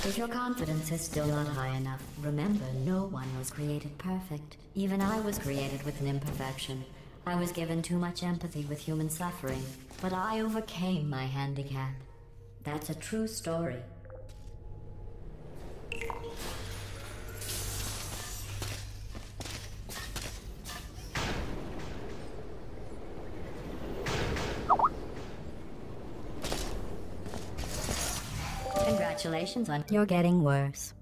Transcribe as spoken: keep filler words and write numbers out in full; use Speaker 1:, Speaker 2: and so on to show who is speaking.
Speaker 1: If your confidence is still not high enough, remember no one was created perfect. Even I was created with an imperfection. I was given too much empathy with human suffering, but I overcame my handicap. That's a true story. Congratulations on... You're getting worse.